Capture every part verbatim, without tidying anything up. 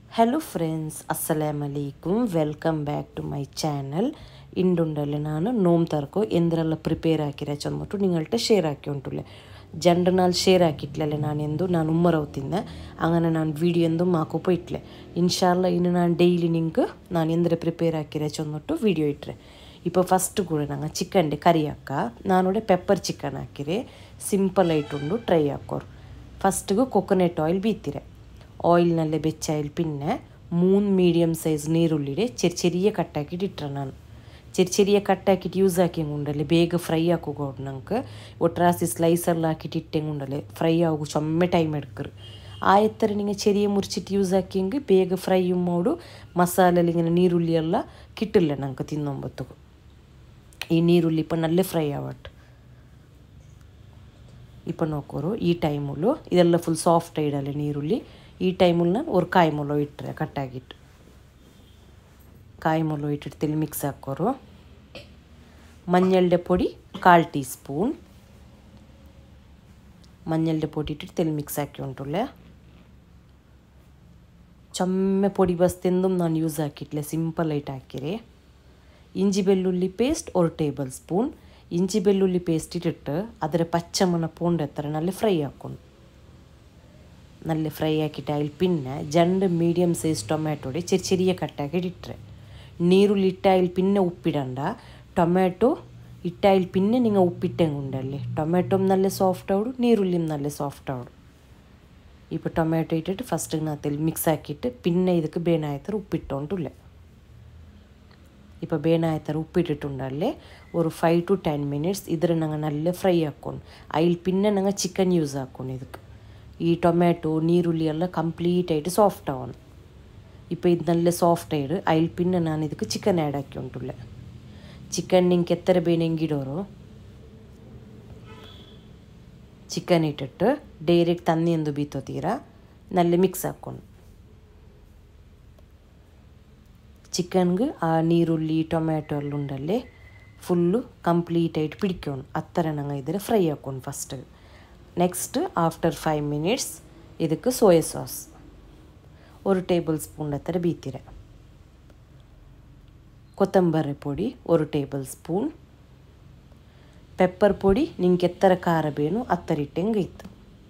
Hello friends, Assalamu alaikum. Welcome back to my channel. ಇಂಡುಂಡಲ್ಲಿ ನಾನು ನೋಮ್ ತರ್ಕೋ ಎಂದ್ರೆಲ್ಲ prepare ಹಾಕಿರೆ ಚಂದ್ಬಿಟ್ಟು ನಿங்கಳ್ಟ share ಹಾಕಿ ಉಂಟುಲೆ ಜಂಡ ನಾಲ್ share ಹಾಕಿಟ್ಲಲೆ ನಾನೆಂದು ನಾನು ಉಮ್ಮರವ್ತಿದ್ದೆ അങ്ങനെ ನಾನು ವಿಡಿಯೋ ಎಂದು ಮಾಕೋಪ ಇಟ್ಲೆ ಇನ್ಶಾಲ್ಲ ಇನ್ನು ನಾನು ಡೈಲಿ ನಿಂಗೆ ನಾನು ಎಂದ್ರೆ ಪ್ರಿಪೇರ್ ಹಾಕಿರೆ ಚಂದ್ಬಿಟ್ಟು ವಿಡಿಯೋ ಇಟ್ರೆ ഇപ്പോൾ ಫಸ್ಟ್ ಕೂಡ ನಂಗೆ ಚಿಕನ್ ಕರಿ ಹಾಕ ನಾನೋಡೆ ಪೆಪ್ಪರ್ ಚಿಕನ್ ಹಾಕಿರೆ ಸಿಂಪಲ್ ಆയിട്ടുಂಡು ಟ್ರೈ ಹಾಕೋರು ಫಸ್ಟಿಗೆ ಕೊಕೊನೆಟ್ ಆಯಿಲ್ ಬೀತಿರೆ ഓയിലിനല്ലേ വെച്ചായിൽ പിന്നെ മൂന്ന് മീഡിയം സൈസ് നീരുള്ളിയുടെ ചെറിയ ചെറിയ കട്ടാക്കിയിട്ട് ഇട്ട ನಾನು ചെറിയ ചെറിയ കട്ടാക്കിയിട്ട് യൂസ് ആക്കിയങ്ങുണ്ടല്ലേ ಬೇಗ ಫ್ರೈ ಹಾಕೋದು ನಂಗೆ ಒಟ್ರಾಸಿ ಸ್ಲೈಸಲ್ಲಿ ಹಾಕಿಟ್ಟು ಇಟ್ಟೆಂಗುಂಡല്ലേ ಫ್ರೈ ಆಗು ಚೊಮ್ಮೆ ಟೈಮ್ എടുക്കರು ಆ ಎತ್ತರ ನಿಂಗೆ ചെറിയ ಮುರಿಚಿಟ್ಟು ಯೂಸ್ ಹಾಕಿಂಗೆ ಬೇಗ ಫ್ರೈയും ಮಾಡು ಮಸಾಲೆಯಲ್ಲಿ ಇങ്ങനെ ನೀರುಳ್ಳಿ ಎಲ್ಲ ಕಿಟ್ಟಿಲ್ಲ ನಂಗೆ ತಿನ್ನೊಂಬತ್ತು ಈ ನೀರುಳ್ಳಿ ಇಪ್ಪ ನಲ್ಲೇ ಫ್ರೈ ಆವಟ್ಟು ಇಪ್ಪ ನೋಕೋರು ಈ ಟೈಮಲ್ಲೂ ಇದೆಲ್ಲ ಫುಲ್ ಸಾಫ್ಟ್ ಇಡಲ್ಲ ನೀರುಳ್ಳಿ ಈ ಟೈಮಲ್ಲಿ ನಾನು ಒಂದು ಕಾಯಿ ಮೊಲ ಇಟ್ಟರೆ ಕಟ್ಟಾಗಿಟ್ಟು ಕಾಯಿ ಮೊಲ ಇಟ್ಟಿಟ್ಟು ತಿಳಿ ಮಿಕ್ಸ್ ಹಾಕೋರು ಮಂಜಳ್ಳೆ ಪೊಡಿ ಕಾಲು ಟೀ ಸ್ಪೂನ್ ಮಂಜಳ್ಳೆ ಪೊಡಿ ಇಟ್ಟಿಟ್ಟು ತಿಳಿ ಮಿಕ್ಸ್ ಹಾಕಿ ಉಂಟುಳ್ಳೆ ಚೊಮ್ಮೆ ಪೊಡಿ ಬಸ್ತೆಂದು ನಾನು ಯೂಸ್ ಹಾಕಿಟ್ಲೆ ಸಿಂಪಲ್ ಐಟ್ ಹಾಕಿರಿ ಇಂಜಿ ಬೆಳ್ಳುಳ್ಳಿ ಪೇಸ್ಟ್ ಒಂದು ಟೇಬಲ್ ಸ್ಪೂನ್ ഇഞ്ചി വെള്ളുള്ളി പേസ്റ്റ് ഇട്ടിട്ട് അതിൽ പച്ചമണ പൂണ്ടെത്ര നല്ല ഫ്രൈ ആക്കണം നല്ല ഫ്രൈ ആക്കിയിട്ട് അതിൽ പിന്നെ രണ്ട് മീഡിയം സൈസ് ടൊമാറ്റോടെ ചെറിയ ചെറിയ കട്ടാക്കിയിട്ട് ഇട്ടേ നീരുള്ളി ഇട്ടായിൽ പിന്നെ ഉപ്പിടണ്ട ടൊമാറ്റോ ഇട്ടായിൽ പിന്നെ നിങ്ങൾ ഉപ്പിട്ടെങ്കുണ്ടല്ലേ ടൊമാറ്റോയും നല്ല സോഫ്റ്റ് ആവും നീരുള്ളിയും നല്ല സോഫ്റ്റ് ആവും ഇപ്പോൾ ടൊമാറ്റോ ഇട്ടിട്ട് ഫസ്റ്റ് ഇതിനകത്തിൽ മിക്സ് ആക്കിയിട്ട് പിന്നെ ഇതൊക്കെ ಬೇನಾಯ್ತರ ഉപ്പിട്ടോണ്ടില്ല ഇപ്പോൾ ಬೇನಾಯ್ತರ ഉപ്പിട്ടിട്ടുണ്ടല്ലേ ഒരു ഫൈവ് ടു ടെൻ മിനിറ്റ്സ് ഇതിൽ ഞങ്ങൾ നല്ല ഫ്രൈ ആക്കണം അതിൽ പിന്നെ ഞങ്ങൾ ചിക്കൻ യൂസ് ആക്കണം ಇದಕ್ಕೆ ഈ ടൊമാറ്റോ നീരുള്ളി ಎಲ್ಲ ಕಂಪ್ಲೀಟ್ ആയിട്ട് സോഫ്റ്റ് ആവണം ഇപ്പോൾ ഇത് നല്ല സോഫ്റ്റ് ആയിട്ട് അതിൽ പിന്നെ ನಾನು ಇದಕ್ಕೆ ಚಿಕನ್ ಆ್ಯಡ್ ಹಾಕಿ ಉಂಟುಳ್ಳೆ ಚಿಕನ್ ನಿಂಗೆ ಎತ್ತರ ಬೇನೆಂಗೆ ಇಡೋರು ಚಿಕನ್ ಇಟ್ಟಿಟ್ಟು ಡೈರೆಕ್ಟ್ ತನ್ನಿ ಎಂದು ಬೀತೋತೀರಾ നല്ല ಮಿಕ್ಸ್ ಹಾಕೊಂಡು ಚಿಕನ್ಗೆ ಆ ನೀರುಳ್ಳಿ ಟೊಮ್ಯಾಟೊ ಎಲ್ಲ ಉಂಡಲ್ಲೇ ಫುಲ್ಲು ಕಂಪ್ಲೀಟಾയിട്ട് പിടിക്കണം അത്ര ഞങ്ങൾ ഇതിൽ ഫ്രൈ ആക്കണം first next after five minutes ಇದಕ್ಕೆ ಸೋಯಾ ಸಾಸ್ ഒരു ಟೇಬಲ್ ಸ್ಪೂನ್ ಹತ್ತಿರ ಬೀತಿರ ಕೊತ್ತಂಬರಿ ಪೊಡಿ ഒരു ಟೇಬಲ್ ಸ್ಪೂನ್ ಪೆಪ್ಪರ್ ಪೊಡಿ ನಿಂಗೆ ಎತ್ತರ ಖಾರ ಬೇನು ಅತ್ತರ ಇಟ್ಟಂಗೆ ಇತ್ತು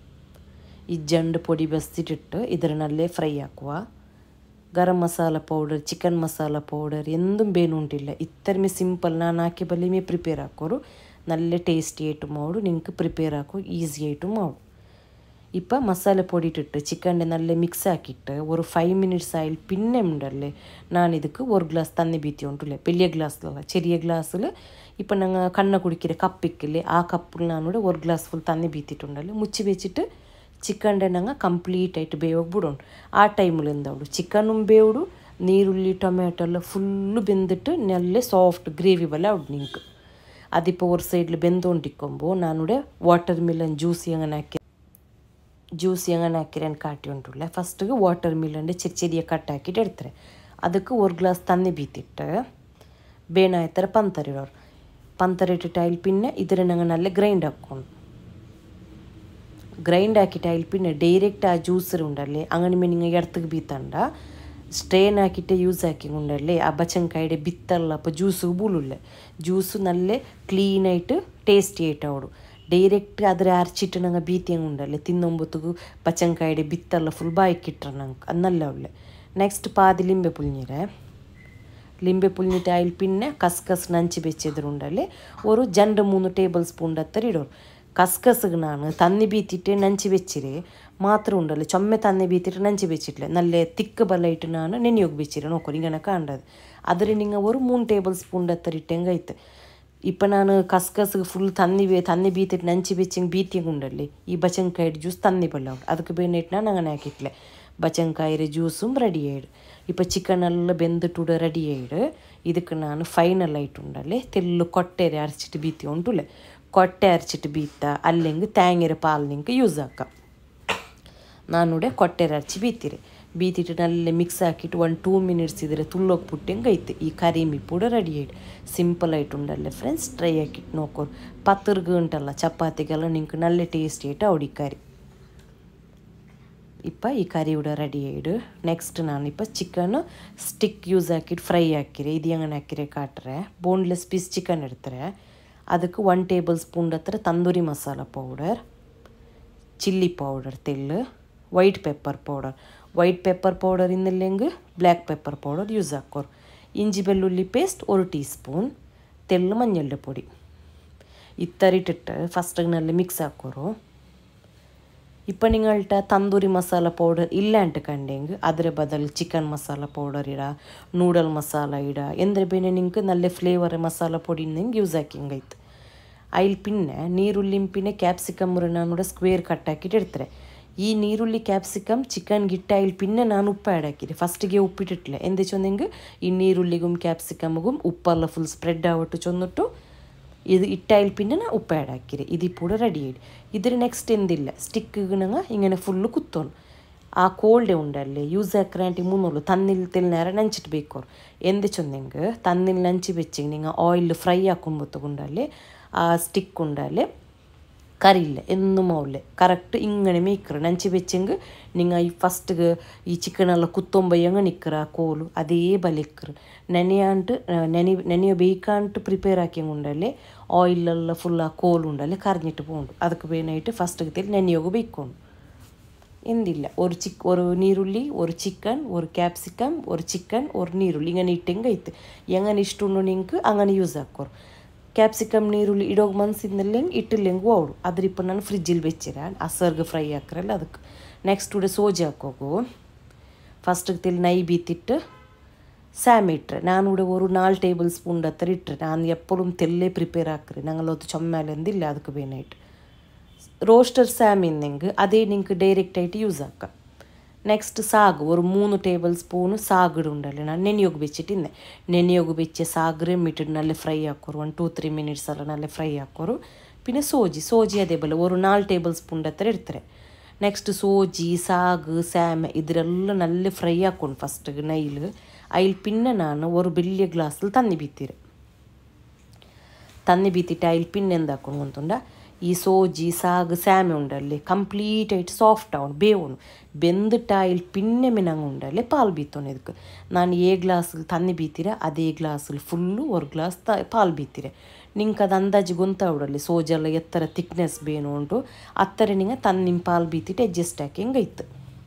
ಈ ಜಂಡು ಪೊಡಿ ಬಸ್ತಿಟ್ಟಿಟ್ಟು ಇದರ ನಲ್ಲೇ ಫ್ರೈ ಹಾಕುವ garam masala powder chicken masala powder ಎಂದೂ ಬೇನುಂಟಿಲ್ಲ ಇತ್ತರಮೇ ಸಿಂಪಲ್ ನಾನು ಹಾಕಿ ಬಲ್ಲಿ ಮೇ ಪ್ರಿಪೇರ್ ಹಾಕೋರು നല്ല ടേസ്റ്റി ആയിട്ട് മാവു നിങ്ങൾക്ക് പ്രിപ്പയർ ആക്കും ഈസി ആയിട്ടും മാവു ഇപ്പം മസാല പൊടി ഇട്ടിട്ട് ചിക്കൻ്റെ നല്ല മിക്സ് ആക്കിയിട്ട് ഒരു ഫൈവ് മിനിറ്റ്സ് ആയാൽ പിന്നെ ഉണ്ടല്ലേ ഞാനിതക്ക് ഒരു ഗ്ലാസ് തന്നി ബീത്തി ഉണ്ടല്ലേ വലിയ ഗ്ലാസ്സിലല്ല ചെറിയ ഗ്ലാസ്സിൽ ഇപ്പം ഞങ്ങൾ കണ്ണ കുടിക്കിற കപ്പിക്കില്ലേ ആ കപ്പിൽ ഞാനിവിടെ ഒരു ഗ്ലാസ് ഫുൾ തന്നി ബീത്തിട്ടുണ്ടല്ലേ മുಚ್ಚಿ വെച്ചിട്ട് ಚಿಕನ್ಡೆ ನಂಗೆ ಕಂಪ್ಲೀಟ್ ಆയിട്ട് ಬೇಯೋಗಿ ಬಿಡೋಣ ಆ ಟೈಮಲ್ಲಿ ಎಂದವಳು ಚಿಕನ್ನು ಬೇವಡು ನೀರುಳ್ಳಿ ಟೊಮ್ಯಾಟೊ ಎಲ್ಲ ಫುಲ್ಲು ಬೆಂದಿಟ್ಟು ನಲ್ಲೆ ಸಾಫ್ಟ್ ಗ್ರೇವಿ ಬಲ್ಲ ಅವಡು ನಿಂಗೆ അതിപ്പോൾ ഒരു സൈഡിൽ ಬೆಂದോണ്ടിക്കുമ്പോൾ ನಾನಿവിടെ ವಾಟರ್ ಮಿಲನ್ ಜ್ಯೂಸಿ അങ്ങനെ ಹಾಕಿ ಜ್ಯೂಸಿ അങ്ങനെ ಹಾಕಿರೇನು ಕಾಟಿ ಉಂಟುಳ್ಳೆ ಫಸ್ಟಿಗೆ ವಾಟರ್ ಮಿಲನ್ಡೆ ചെറിയ ചെറിയ കട്ടാക്കിയിട്ട് എടുത്തರೆ ಅದಕ್ಕೆ ഒരു ഗ്ലാസ് തന്നി ബീത്തിട്ട് ಬೇನಾಯ್ತರ ಪಂತರಿಡೋರು ಪಂತರಿಟ್ಟಿಟ್ಟು അതിൽ പിന്നെ ഇതിനെ ഞങ്ങൾ നല്ല ഗ്രൈൻഡ് ആക്കണം ഗ്രൈൻഡ് ആക്കിയിട്ട് അതിൽ പിന്നെ ഡയറക്റ്റ് ആ ജ്യൂസർ ഉണ്ടല്ലേ അങ്ങനെ നിങ്ങൾ ഇടത്തേക്ക് ബീത്തണ്ട സ്ട്രെയിൻ ആക്കിയിട്ട് യൂസ് ആക്കിക്കൊണ്ടല്ലേ ആ ബച്ചൻകായുടെ ബിത്തല്ല അപ്പോൾ ജ്യൂസ് ബൂളില്ല ജ്യൂസ് നല്ല ക്ലീനായിട്ട് ടേസ്റ്റി ആയിട്ട് ആവിടും ഡയറക്റ്റ് അതിൽ അരച്ചിട്ട് ഞങ്ങൾ ബീത്തിയങ്ങുണ്ടല്ലേ തിന്നുമ്പോഴത്തേക്ക് ബച്ചൻകായുടെ ബിത്തല്ല ഫുൾ ബായിക്കിട്ടണം ഞങ്ങൾക്ക് അത് നല്ല ഉള്ളേ നെക്സ്റ്റ് പാതി ലിംബെ പുളിഞ്ഞിരേ ലിಂಬೆ പുളിഞ്ഞിട്ട് അതിൽ പിന്നെ കസ്കസ് നഞ്ചി വെച്ചതിലുണ്ടല്ലേ ഒരു രണ്ട് മൂന്ന് ടേബിൾ സ്പൂണിൻ്റെ അത്ര ഇടോರು കസ്കസ്ക്ക് ನಾನು തന്നി ബീത്തിട്ട് നഞ്ചി വെച്ചിരേ മാത്രം ഉണ്ടല്ലോ ചൊമ്മ തന്നി ബീത്തിട്ട് നഞ്ചി വെച്ചിട്ടില്ല നല്ല തിക്ക് ബല്ലായിട്ട് ನಾನು ನೆನೆಯೋಗಿ വെച്ചിര നോക്കൂ ഇങ്ങനെ കാണ്ടത് അതിൽ നിങ്ങൾ ഒരു മൂന്ന് ടേബിൾ സ്പൂണിൻ്റെ അത്ര ഇട്ടെങ്കൈത്ത് ഇപ്പം ನಾನು കസ്കസ്ക്ക് ഫുൾ തന്നി തന്നി ബീത്തിട്ട് നഞ്ചി വെച്ചെങ്കിൽ ബീത്തിയെങ്കിൽ ഉണ്ടല്ലേ ഈ ബച്ചൻകായുടെ ജ്യൂസ് തന്നി ബല്ലാവും ಅದಕ್ಕೆ ಬೇನಾയിട്ട് ನಾನು അങ്ങനെ ആക്കിയിട്ടില്ല ബച്ചൻകായുടെ ജ്യൂസും റെഡി ആയിട് ഇപ്പോൾ ചിക്കൻ ಎಲ್ಲ ಬೆಂದಿಟ್ಟು ರೆಡಿ ಆಯಿಡು ಇದಕ್ಕೆ ನಾನು ಫೈನಲ್ ആയിട്ടുണ്ടല്ലേ തെല്ലു കൊട്ടേരെ അരച്ചിട്ട് ബീത്തി ഉണ്ടല്ലേ കൊട്ട അരച്ചിട്ട് ബീത്ത അല്ലെങ്കിൽ തേങ്ങയുടെ പാൽ നിങ്ങൾക്ക് യൂസ് ആക്കാം ನಾನಿവിടെ ಕೊಟ್ಟೆರ ಅರಚಿ ಬೀತಿರಿ ಬೀತಿಟ್ಟು നല്ല ಮಿಕ್ಸ್ ಹಾಕಿಟ್ಟು ಒಂದು ಟೂ ಮಿನಿಟ್ಸ್ ಇದ್ರೆ ತುಳ್ಳೋಗಿ ಪುಟ್ಟಂಗೆ ಐತೆ ಈ ಕರಿಮಿ ಪೂಡ ರೆಡಿ ಆಯ್ತು ಸಿಂಪಲ್ ಆಯ್ತುಂಡಲ್ಲೇ ಫ್ರೆಂಡ್ಸ್ ಟ್ರೈ ಹಾಕಿಟ್ಟು ನೋಕೋರು ಪತ್ತರ್ಗೆ ಉಂಟಲ್ಲ ಚಪಾತಿಗೆಲ್ಲ ನಿಂಗೆ നല്ല ಟೇಸ್ಟ್ ಆಯ್ತು ಅವಡಿ ಕರಿ ಇಪ್ಪ ಈ ಕರಿ ಕೂಡ ರೆಡಿ ಆಯಿಡು. ನೆಕ್ಸ್ಟ್ ನಾನು ಇಪ್ಪ ಚಿಕನ್ ಸ್ಟಿಕ್ ಯೂಸ್ ಹಾಕಿಟ್ಟು ಫ್ರೈ ಹಾಕಿರಿ. ಇದು ಹೆಂಗನೆ ಹಾಕಿರಿ ಕಾಟ್ರೆ ಬೋನ್ಲೆಸ್ ಪೀಸ್ ಚಿಕನ್ ಇಡ್ತಾರೆ. ಅದಕ್ಕೆ ಒನ್ ಟೇಬಲ್ ಸ್ಪೂನ್ ಹತ್ರ tandoori masala powder, chilli powder ತೆಲ್ಲು, white pepper powder. White pepper powder ಇನ್ನೆಲ್ಲೆಂಗೆ ಬ್ಲ್ಯಾಕ್ ಪೆಪ್ಪರ್ ಪೌಡರ್ ಯೂಸ್ ಹಾಕೋರು. ಇಂಜಿ ಬೆಳ್ಳುಳ್ಳಿ ಪೇಸ್ಟ್ ಒಂದು ಟೀ ಸ್ಪೂನ್, ತೆಲ್ಲು ಮಂಜಳ್ಳೆ ಪೊಡಿ ಇತ್ತರಿಟ್ಟಿಟ್ಟು ಫಸ್ಟಿಗೆ ನಲ್ಲಿ ಮಿಕ್ಸ್ ಹಾಕೋರು. ಇಪ್ಪ ನಿங்கள்ಟ ತಂದೂರಿ ಮಸಾಲ ಪೌಡರ್ ಇಲ್ಲ ಅಂಟ ಕಂಡೆಂಗೆ ಅದರ ಬದಲು ಚಿಕನ್ ಮಸಾಲ ಪೌಡರ್ ಇಡ, ನೂಡಲ್ ಮಸಾಲ ಇಡ, ಎಂದ್ರೆ ಬೇನೆ ನಿಂಗೆ ನಲ್ಲೆ ಫ್ಲೇವರ್ ಮಸಾಲ ಪೊಡಿ ನಿಂಗೆ ಯೂಸ್ ಹಾಕಿಂಗೈತೆ. ಐಲ್ ಪಿನ್ನೆ ನೀರುಳ್ಳಿ ಪಿನ್ನೆ ಕ್ಯಾಪ್ಸಿಕಮ್ ನಾನು ಸ್ಕ್ವೇರ್ ಕಟ್ ಹಾಕಿಟ್ಟು ಇಡ್ತಾರೆ. ಈ ನೀರುಳ್ಳಿ ಕ್ಯಾಪ್ಸಿಕಮ್ ಚಿಕನ್ ಗಿಟ್ಟ ಐಲ್ ಪಿನ್ನೆ ನಾನು ಉಪ್ಪು ಆ್ಯಡ್ ಹಾಕಿದೆ. ಫಸ್ಟಿಗೆ ಉಪ್ಪಿಟ್ಟಿಟ್ಲೆ ಎಂದೆ ಚೊಂದಂಗೆ ಈ ನೀರುಳ್ಳಿಗೂ ಕ್ಯಾಪ್ಸಿಕಮ್ಗೂ ಉಪ್ಪೆಲ್ಲ ಫುಲ್ ಸ್ಪ್ರೆಡ್ ಆವಟ್ಟು ಚೊಂದಿಟ್ಟು ಇದು ಇಟ್ಟಾಯಿಲ್ ಪಿನ್ನ ಉಪ್ಪು ಆ್ಯಡ್ ಹಾಕಿರಿ. ಇದು ಪೂಡ ರೆಡಿ ಆಯಿಡು. ಇದ್ರ ನೆಕ್ಸ್ಟ್ ಎಂದಿಲ್ಲ ಸ್ಟಿಕ್ಗೆ ನಂಗೆ ಹಿಂಗೆ ಫುಲ್ಲು ಕುತ್ತೋನು. ಆ ಕೋಲ್ಡೆ ಉಂಡಲ್ಲಿ ಯೂಸ್ ಹಾಕ್ರಂಟಿ ಮುನ್ನೋಲು ತನ್ನಿಲ್ ತೆಲ್ನಾರ ನಂಚಿಟ್ಟು ಬೇಕೋರು. ಎಂದೆ ಚೊಂದಂಗೆ ತನ್ನಿಲ್ ನಂಚಿ ಬೆಚ್ಚಿಗೆ ನಿಂಗೆ ಆಯಿಲ್ ಫ್ರೈ ಹಾಕೊಂಬತ್ತು ಗುಂಡಲ್ಲಿ ಆ ಸ್ಟಿಕ್ ಉಂಡಲ್ಲಿ ಕರಿಲ್ಲ ಎಂದು ಮೌಲ್ಲೆ ಕರೆಕ್ಟ್ ಹಿಂಗನೆ ಮೇಯ್ಕ್ರು ನಂಚಿ ಬೆಚ್ಚಂಗೆ ನಿಂಗೆ ಈ ಫಸ್ಟ್ಗೆ ಈ ಚಿಕನೆಲ್ಲ ಕುತ್ತೊಂಬಯ್ಯಂಗೆ ನಿಕ್ಕರ ಕೋಲು ಅದೇ ಬಲಿಕ್ರು ನೆನೆಯಂಟು ನೆನೆ ನೆನೆಯ ಬೇಕಂಟು ಪ್ರಿಪೇರ್ ಹಾಕಿಂಗೆ ಉಂಡಲ್ಲಿ ಆಯಿಲೆಲ್ಲ ಫುಲ್ ಆ ಕೋಲು ಉಂಡಲ್ಲಿ ಕರ್ನಿಟ್ಟು போண்டு ಅದಕ್ಕೆ ಬೇನಾಯಿಟ್ಟು ಫಸ್ಟ್ಗೆ ತೆಲಿ ನೆನೆಯೋಗು ಬೇಯ್ಕೊಂಡು ಎಂದಿಲ್ಲ ஒரு ಚಿಕ್ ஒரு ನೀರುಳ್ಳಿ ஒரு ಚಿಕನ್ ஒரு ಕ್ಯಾಪ್ಸಿಕಮ್ ஒரு ಚಿಕನ್ ஒரு ನೀರುಳ್ಳಿ ಹಿಂಗೆ ಇಟ್ಟಂಗೆ ಐತೆ ಹೆಂಗನೆ ಇಷ್ಟು ಉಂಡು ನಿಂಗೆ ಹಂಗನೆ ಯೂಸ್ ಹಾಕೋರು. ಕ್ಯಾಪ್ಸಿಕಮ್ ನೀರುಳ್ಳಿ ಇಡೋಗಿ ಮನ್ಸಿದ್ನಲ್ಲೆಂಗೆ ಇಟ್ಟಿಲ್ಲೆಂಗೂ ಅವಳು ಅದ್ರ ಇಪ್ಪ ನಾನು ಫ್ರಿಜ್ಜಲ್ಲಿ ಬೆಚ್ಚಿರ ಹಸರ್ಗೆ ಫ್ರೈ ಹಾಕ್ರಲ್ಲ ಅದಕ್ಕೆ. ನೆಕ್ಸ್ಟ್ ಉಡೆ ಸೋಜಿ ಹಾಕೋಗು ಫಸ್ಟಿಗೆ ತೆಲಿ ನೈ ಬೀತಿಟ್ಟು ಸ್ಯಾಮ್ ಇಟ್ಟರೆ ನಾನು ಉಡೆ ಒಂದು ನಾಲ್ಕು ಟೇಬಲ್ ಸ್ಪೂನ್ ಹತ್ರ ಇಟ್ಟರೆ ನಾನು ಎಪ್ಪಲು ತೆಲ್ಲೇ ಪ್ರಿಪೇರ್ ಹಾಕ್ರಿ ನಂಗಲ್ಲೊತ್ತು ಚೊಮ್ಮೇಲೆಂದಿಲ್ಲ ಅದಕ್ಕೆ ಬೇನಾಯ್ತು. ರೋಸ್ಟರ್ ಸ್ಯಾಮ್ ಇನ್ನೆಂಗೆ ಅದೇ ನಿಂಗೆ ಡೈರೆಕ್ಟ್ ಆയിട്ട് ಯೂಸ್ ಹಾಕ. ನೆಕ್ಸ್ಟ್ ಸಾಗು ಒಂದು ಮೂರು ಟೇಬಲ್ ಸ್ಪೂನು ಸಾಗಡು ಉಂಡಲ್ಲಿ ನಾನು ನೆನೆಯೋಗಿ ಬೆಚ್ಚಿಟ್ಟಿದ್ದೆ. ನೆನೆಯೋಗಿ ಬೆಚ್ಚೆ ಸಾಗ್ರೆ ಮಿಟ್ಟಿಟ್ಟು ನಲ್ಲೆ ಫ್ರೈ ಹಾಕೋರು ಒಂದು ಟೂ ತ್ರೀ ಮಿನಿಟ್ಸ್ ಎಲ್ಲ ನಲ್ಲೆ ಫ್ರೈ ಹಾಕೋರು. ಪಿನ್ನೆ ಸೋಜಿ ಸೋಜಿ ಅದೇ ಬಲ್ಲ ಒಂದು ನಾಲ್ಕು ಟೇಬಲ್ ಸ್ಪೂನ್ ಹತ್ರ ಇಡ್ತಾರೆ. ನೆಕ್ಸ್ಟ್ ಸೋಜಿ ಸಾಗು ಸ್ಯಾಮ್ ಇದರೆಲ್ಲ ನಲ್ಲೆ ಫ್ರೈ ಹಾಕೊಂಡು ಫಸ್ಟಿಗೆ ನೈಲು ಐಲ್ ಪಿನ್ನೆ ನಾನು ಒಂದು ಬೆಳ್ಳಿಯ ಗ್ಲಾಸಲ್ಲಿ ತನ್ನಿ ಬೀತೀರಿ ತನ್ನಿ ಬೀತಿಟ್ಟು ಐಲ್ ಪಿನ್ ಎಂದು ಹಾಕೊಂಡು ಅಂತುಂಡ ಈ ಸೋಜಿ ಸಾಗು ಸ್ಯಾಮೆ ಉಂಡಲ್ಲಿ ಕಂಪ್ಲೀಟ್ ಆയിട്ട് ಸಾಫ್ಟ್ ಅವನು ಬೇವನು ಬೆಂದಿಟ್ಟು ಆಯಿಲ್ ಪಿನ್ನೆ ಮಿನಂಗೆ ಉಂಡಲ್ಲಿ ಪಾಲು ಬೀತೋನು. ಇದಕ್ಕೆ ನಾನು ಏ ಗ್ಲಾಸಲ್ಲಿ ತನ್ನಿ ಬೀತೀರ ಅದೇ ಗ್ಲಾಸಲ್ಲಿ ಫುಲ್ಲು ಒಂದು ಗ್ಲಾಸ್ ತ ಪಾಲು ಬೀತೀರ. ನಿಂಗೆ ಅದು ಅಂದಾಜು ಗೊಂತಾವಿಡಲ್ಲಿ ಸೋಜೆಲ್ಲ ಎತ್ತರ ತಿಕ್ನೆಸ್ ಬೇನು ಉಂಟು ಅತ್ತರ ನಿಂಗೆ ತನ್ನ ನಿಮ್ಮ ಪಾಲು ಬೀತಿಟ್ಟು ಅಡ್ಜಸ್ಟ್ ಹಾಕಿ ಹಿಂಗೆ ಇತ್ತು.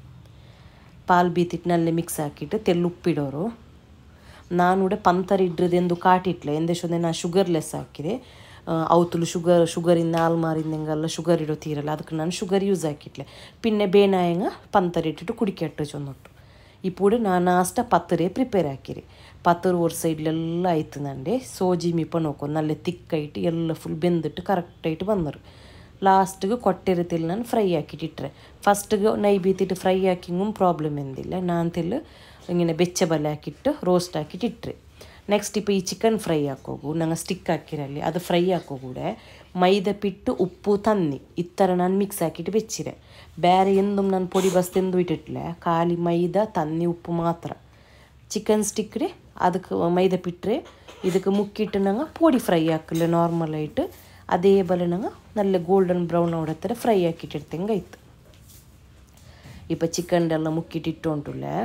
ಪಾಲು ಬೀತಿಟ್ಟು ನಲ್ಲೆ ಮಿಕ್ಸ್ ಹಾಕಿಟ್ಟು ತೆಲ್ಲು ಉಪ್ಪಿಡೋರು. ನಾನು ಕೂಡ ಪಂತರ ಇಡ್ರದೆಂದು ಕಾಟಿಟ್ಲೆ ಎಂದೇಶೊಂದೆ ನಾನು ಶುಗರ್ಲೆಸ್ ಹಾಕಿದೆ. ಅವತ್ತಲು ಶುಗರ್ ಶುಗರಿಂದ ಆಲ್ಮಾರಿಂದ ಹಿಂಗೆಲ್ಲ ಶುಗರ್ ಇಡೋ ತೀರಲ್ಲ ಅದಕ್ಕೆ ನಾನು ಶುಗರ್ ಯೂಸ್ ಹಾಕಿಟ್ಲೆ. ಪಿನ್ನೆ ಬೇನಾಯಂಗ ಪಂತರ ಇಟ್ಟಿಟ್ಟು ಕುಡಿಕೆಟ್ಟು ಚೊಂದೊಟ್ಟು ಈ ಪೂಡೆ ನಾನು ಅಷ್ಟ ಪತ್ತರೇ ಪ್ರಿಪೇರ್ ಹಾಕಿರಿ. ಪತ್ತರ ಒಂದು ಸೈಡ್ಲೆಲ್ಲ ಆಯ್ತು ನಂಡೆ ಸೋಜಿ ಮಿಪ್ಪ ನೋಕೊಂಡು ನಲ್ಲೆ ತಿಕ್ಕಾಯಿಟ್ಟು ಎಲ್ಲ ಫುಲ್ ಬೆಂದಿಟ್ಟು ಕರೆಕ್ಟಾയിട്ട് ಬಂದರು. ಲಾಸ್ಟಿಗೆ ಕೊಟ್ಟಿರತಿಲ್ಲ ನಾನು ಫ್ರೈ ಹಾಕಿಟ್ಟಿಟ್ರೆ ಫಸ್ಟಿಗೆ ನೈ ಬೀತಿಟ್ಟು ಫ್ರೈ ಹಾಕಿಂಗೂ ಪ್ರಾಬ್ಲಮ್ ಎಂದಿಲ್ಲ. ನಾನು ತೆಲ್ಲು ಹಿಂಗೆ ಬೆಚ್ಚ ಬಲೆ ಹಾಕಿಟ್ಟು ರೋಸ್ಟ್ ಹಾಕಿಟ್ಟಿಟ್ರೆ ನೆಕ್ಸ್ಟ್ ಇಪ್ಪ ಈ ಚಿಕನ್ ಫ್ರೈ ಹಾಕೋಗು ನಂಗೆ ಸ್ಟಿಕ್ ಹಾಕಿರಲ್ಲಿ ಅದು ಫ್ರೈ ಹಾಕೋಗೂಡೆ ಮೈದಾ ಪಿಟ್ಟು ಉಪ್ಪು ತನ್ನಿ ಈ ಥರ ನಾನು ಮಿಕ್ಸ್ ಹಾಕಿಟ್ಟು ಬೆಚ್ಚಿರೆ. ಬೇರೆ ಎಂದು ನಾನು ಪೊಡಿ ಬಸ್ತೆಂದು ಇಟ್ಟಿಟ್ಲೆ ಖಾಲಿ ಮೈದಾ ತನ್ನಿ ಉಪ್ಪು ಮಾತ್ರ. ಚಿಕನ್ ಸ್ಟಿಕ್ ರೀ ಅದಕ್ಕೆ ಮೈದಾ ಪಿಟ್ರೆ ಇದಕ್ಕೆ ಮುಕ್ಕಿಟ್ಟು ನಂಗೆ ಪೊಡಿ ಫ್ರೈ ಹಾಕಲ್ಲ ನಾರ್ಮಲ್ ಆಯಿಟ್ಟು ಅದೇ ಬಲೆ ನಂಗೆ ನಲ್ಲೆ ಗೋಲ್ಡನ್ ಬ್ರೌನ್ ಹೊಡತ್ತರ ಫ್ರೈ ಹಾಕಿಟ್ಟಿರ್ತಂಗೆ ಆಯ್ತು. ಇಪ್ಪ ಚಿಕನ್ದೆಲ್ಲ ಮುಕ್ಕಿಟ್ಟಿಟ್ಟು ಉಂಟುಲೆ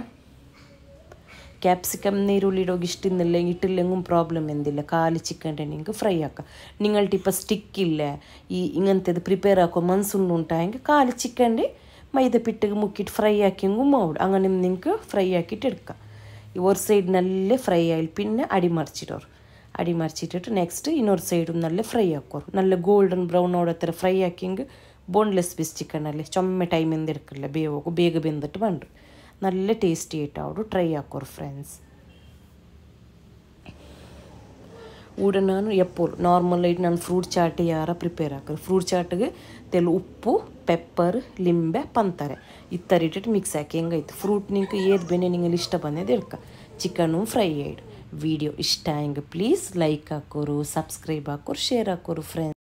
ಕ್ಯಾಪ್ಸಿಕಮ್ ನೀರುಳ್ಳಿ ಇಡೋಗಿ ಇಷ್ಟಿಂದಲ್ಲ ಇಟ್ಟಿಲ್ಲೆಂಗೂ ಪ್ರಾಬ್ಲಮ್ ಎಂದಿಲ್ಲ ಖಾಲಿ ಚಿಕನ್ ನಿಂಗೆ ಫ್ರೈ ಹಾಕ. ನಿಂಗಳ್ಟಿ ಇಪ್ಪ ಸ್ಟಿಕ್ ಇಲ್ಲ ಈ ಹಿಂಗಂತದ್ದು ಪ್ರಿಪೇರ್ ಹಾಕೋ ಮನ್ಸುಂಡು ಉಂಟ ಹಂಗೆ ಖಾಲಿ ಚಿಕನ್ ಮೈದಾ ಪಿಟ್ಟಿಗೆ ಮುಕ್ಕಿಟ್ಟು ಫ್ರೈ ಹಾಕಿಂಗು ಮಾಡು ಹಂಗೆ ನಿಮ್ಮ ನಿಂಗೆ ಫ್ರೈ ಹಾಕಿಟ್ಟು ಇಡ್ಕ. ಈ ಒಂದು ಸೈಡ್ನಲ್ಲೇ ಫ್ರೈ ಆಯಿಲ್ ಪಿನ್ನೆ ಅಡಿ ಮರ್ಚಿಡೋರು ಅಡಿ ಮರ್ಚಿಟ್ಟಿಟ್ಟು ನೆಕ್ಸ್ಟ್ ಇನ್ನೊಂದು ಸೈಡು ನಲ್ಲೇ ಫ್ರೈ ಹಾಕೋರು. ನಲ್ಲೆ ಗೋಲ್ಡನ್ ಬ್ರೌನ್ ನೋಡೋ ಥರ ಫ್ರೈ ಹಾಕಿಂಗೆ ಬೋನ್ಲೆಸ್ ಪೀಸ್ ಚಿಕನಲ್ಲಿ ಚೊಮ್ಮೆ ಟೈಮಿಂದ ಇಡ್ಕಲ್ಲ ಬೇಯೋಗು ಬೇಗ ಬೆಂದಿಟ್ಟು ಬಂದು നല്ല ടേസ്റ്റി ആയിട്ടാവും ട്രൈ ആക്കോರು ಫ್ರೆಂಡ್ಸ್. ಊಟ ನಾನು ಎಪ್ಪೋರು ನಾರ್ಮಲ್ ಆയിട്ട് ನಾನು ಫ್ರೂಟ್ ಚಾಟ್ ಯಾರ ಪ್ರಿಪೇರ್ ಹಾಕೋರು. ಫ್ರೂಟ್ ಚಾಟ್ಗೆ ತೆಲು ಉಪ್ಪು ಪೆಪ್ಪರ್ ಲಿಂಬೆ ಪಂತಾರೆ ಇತ್ತರ ಇಟ್ಟಿಟ್ಟು ಮಿಕ್ಸ್ ಹಾಕಿ ಹೆಂಗೈತೆ ಫ್ರೂಟ್ ನಿಂಗೆ ಏದು ಬೆನೆ ನಿಂಗೆ ಇಷ್ಟ ಬಂದಿದ್ದು ಇಡ್ಕ. ಚಿಕನು ಫ್ರೈ ಆಯ್ಡು. ವಿಡಿಯೋ ಇಷ್ಟ ಹೆಂಗೆ ಪ್ಲೀಸ್ ಲೈಕ್ ಹಾಕೋರು ಸಬ್ಸ್ಕ್ರೈಬ್ ಹಾಕೋರು ಶೇರ್ ಹಾಕೋರು ಫ್ರೆಂಡ್ಸ್.